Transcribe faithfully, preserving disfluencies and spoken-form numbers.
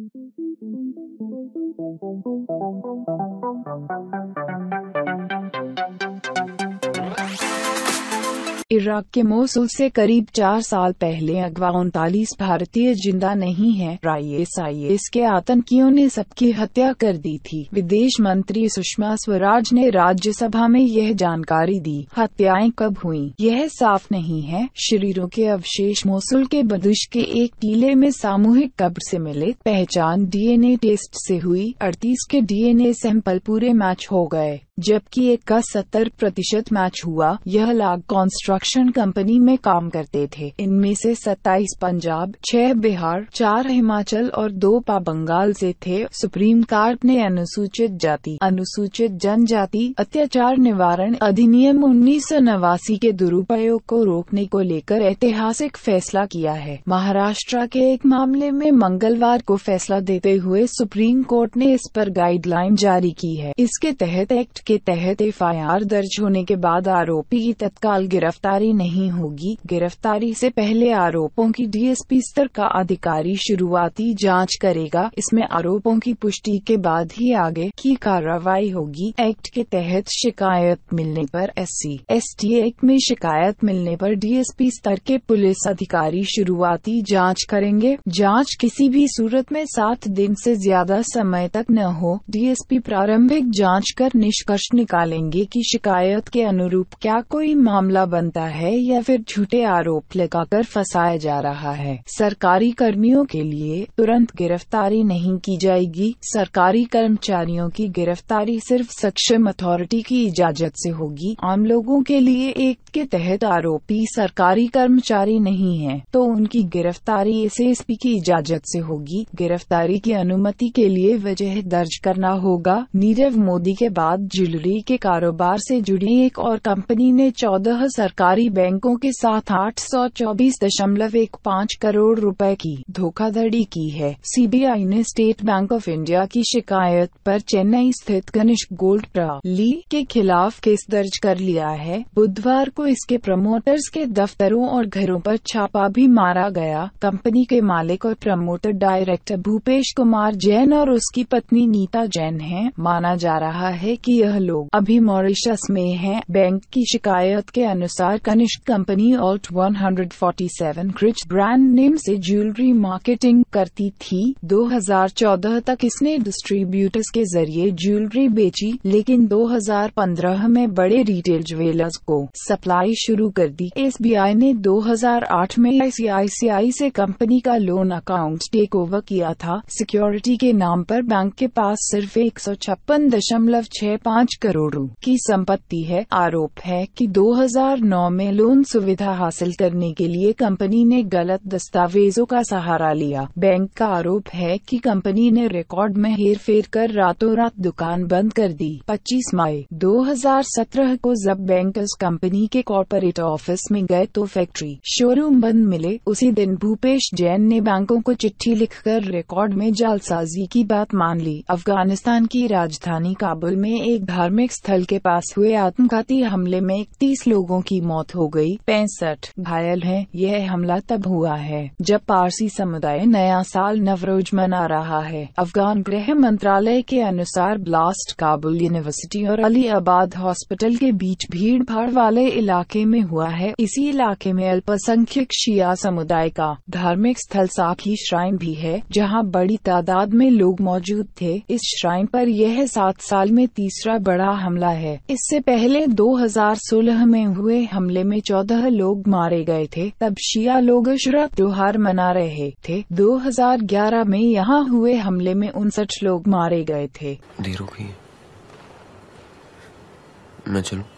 Iraq के Mosul से करीब चार साल पहले अगवा उनतालीस भारतीय जिंदा नहीं हैं। आईएस के आतंकियों ने सबकी हत्या कर दी थी। विदेश मंत्री सुषमा स्वराज ने राज्यसभा में यह जानकारी दी। हत्याएं कब हुई यह साफ नहीं है। शरीरों के अवशेष मोसुल के बदुश के एक टीले में सामूहिक कब्र से मिले। पहचान डीएनए टेस्ट से हुई। अड़तीस के डीएनए सैंपल पूरे मैच हो गए, जबकि एक का सत्तर प्रतिशत मैच हुआ। यह लाग कंस्ट्रक्शन कंपनी में काम करते थे। इनमें से सत्ताईस पंजाब, छह बिहार, चार हिमाचल और दो पा बंगाल से थे। सुप्रीम कोर्ट ने अनुसूचित जाति अनुसूचित जनजाति अत्याचार निवारण अधिनियम उन्नीस सौ नवासी के दुरुपयोग को रोकने को लेकर ऐतिहासिक फैसला किया है। महाराष्ट्र के एक मामले में मंगलवार को फैसला देते हुए सुप्रीम कोर्ट ने इस पर गाइडलाइन जारी की है। इसके तहत एक्ट के तहत एफआईआर दर्ज होने के बाद आरोपी की तत्काल गिरफ्तारी नहीं होगी। गिरफ्तारी से पहले आरोपों की डीएसपी स्तर का अधिकारी शुरुआती जांच करेगा। इसमें आरोपों की पुष्टि के बाद ही आगे की कार्रवाई होगी। एक्ट के तहत शिकायत मिलने पर एससी एसटी एक्ट में शिकायत मिलने पर डीएसपी स्तर के पुलिस अधिकारी शुरुआती जांच करेंगे। जांच किसी भी सूरत में सात दिन से ज्यादा समय तक न हो। डीएसपी प्रारंभिक जांच कर निष्कर्ष निकालेंगे कि शिकायत के अनुरूप क्या कोई मामला बनता है या फिर झूठे आरोप लगाकर फंसाया जा रहा है। सरकारी कर्मियों के लिए तुरंत गिरफ्तारी नहीं की जाएगी। सरकारी कर्मचारियों की गिरफ्तारी सिर्फ सक्षम अथॉरिटी की इजाजत से होगी। आम लोगों के लिए एक्ट के तहत आरोपी सरकारी कर्मचारी नहीं है तो उनकी गिरफ्तारी एसएसपी की इजाजत से होगी। गिरफ्तारी की अनुमति के लिए वजह दर्ज करना होगा। नीरव मोदी के बाद ज्वेलरी के कारोबार से जुड़ी एक और कंपनी ने चौदह सरकारी बैंकों के साथ आठ सौ चौबीस दशमलव एक पाँच करोड़ रुपए की धोखाधड़ी की है। सीबीआई ने स्टेट बैंक ऑफ इंडिया की शिकायत पर चेन्नई स्थित कनिष्क गोल्ड ली के खिलाफ केस दर्ज कर लिया है। बुधवार को इसके प्रमोटर्स के दफ्तरों और घरों पर छापा भी मारा गया। कंपनी के मालिक और प्रमोटर डायरेक्टर भूपेश कुमार जैन और उसकी पत्नी नीता जैन हैं। माना जा रहा है कि यह लोग अभी मॉरिशस में हैं। बैंक की शिकायत के अनुसार कनिष्क कंपनी ऑल्ट एक सौ सैंतालीस क्रिच ब्रांड नेम से ज्वेलरी मार्केटिंग करती थी। दो हज़ार चौदह तक इसने डिस्ट्रीब्यूटर्स के जरिए ज्वेलरी बेची, लेकिन दो हज़ार पंद्रह में बड़े रिटेल ज्वेलर्स को सप्लाई शुरू कर दी। एसबीआई ने दो हज़ार आठ में आईसीआईसीआई से कंपनी का लोन अकाउंट टेक ओवर किया था। सिक्योरिटी के नाम पर बैंक के पास सिर्फ एक सौ छप्पन दशमलव छह पाँच करोड़ की संपत्ति है। आरोप है कि दो हज़ार नौ में लोन सुविधा हासिल करने के लिए कंपनी ने गलत दस्तावेजों का सहारा लिया। बैंक का आरोप है कि कंपनी ने रिकॉर्ड में हेरफेर कर रातों रात दुकान बंद कर दी। पच्चीस मई दो हज़ार सत्रह को जब बैंकर्स कंपनी के कॉर्पोरेट ऑफिस में गए तो फैक्ट्री शोरूम बंद मिले। उसी दिन भूपेश जैन ने बैंकों को चिट्ठी लिखकर रिकॉर्ड में जालसाजी की बात मान ली। अफगानिस्तान की राजधानी काबुल में एक धार्मिक स्थल के पास हुए आत्मघाती हमले में इकतीस लोगों की मौत हो गई, पैंसठ घायल हैं। यह हमला तब हुआ है जब पारसी समुदाय नया साल नवरोज मना रहा है। अफगान गृह मंत्रालय के अनुसार ब्लास्ट काबुल यूनिवर्सिटी और अली आबाद हॉस्पिटल के बीच भीड़ भाड़ वाले इलाके में हुआ है। इसी इलाके में अल्पसंख्यक शिया समुदाय का धार्मिक स्थल साखी श्राइन भी है, जहां बड़ी तादाद में लोग मौजूद थे। इस श्राइन पर यह सात साल में तीसरा बड़ा हमला है। इससे पहले दो हज़ार सोलह में हुए हमले में चौदह लोग मारे गए थे। तब शिया लोग अशुरा त्योहार मना रहे थे। दो हज़ार ग्यारह में यहां हुए हमले में उनसठ लोग मारे गए थे। देर हो गई है, मैं चलूं?